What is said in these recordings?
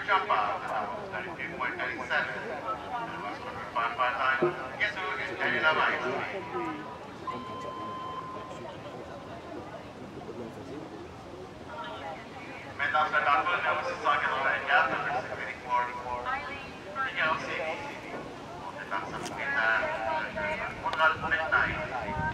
jump off. That was 33.97. That was quarter by time. Yesu is 10 Mesdames et messieurs, nous sommes 684, verset 24. Il y a aussi des personnes qui sont Mondial Midnight.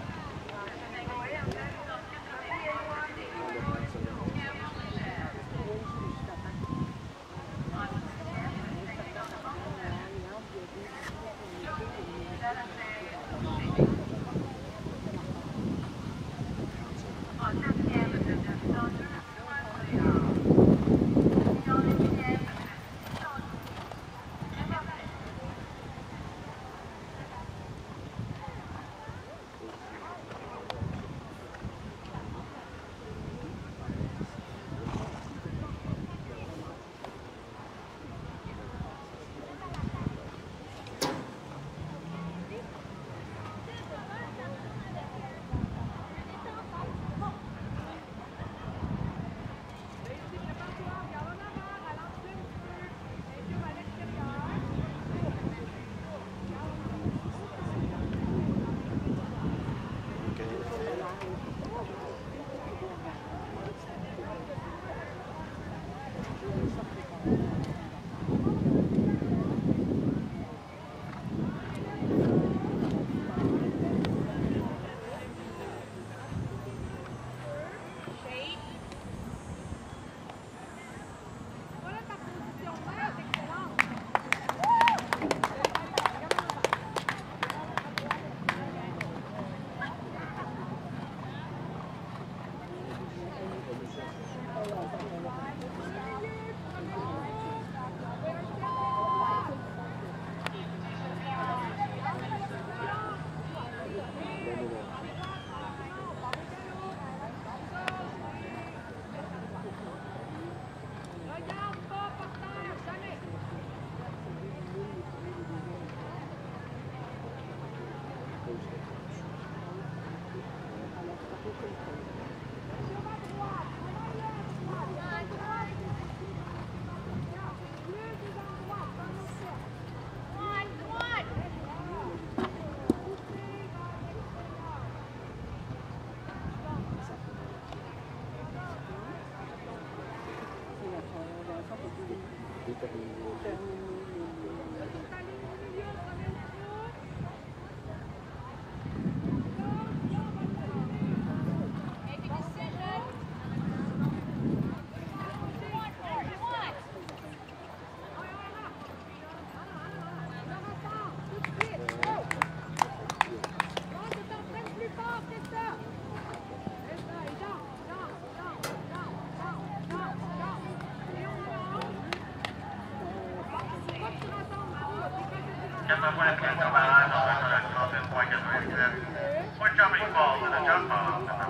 Point jumping ball to the jump ball, number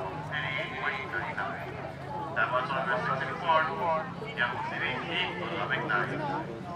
88.39. That was over 664. Young City, Heat, Midnight.